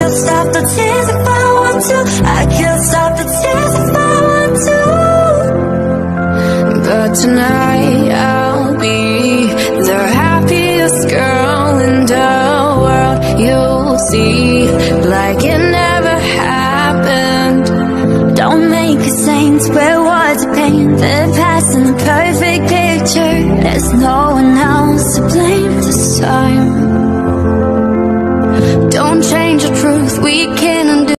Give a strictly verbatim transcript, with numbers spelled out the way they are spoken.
can't stop the tears if I want to. I can't stop the tears if I want to. But tonight I'll be the happiest girl in the world. You'll see, like it never happened. Don't make a saint wear words of pain. They're passing the perfect picture. There's no one else to blame this time.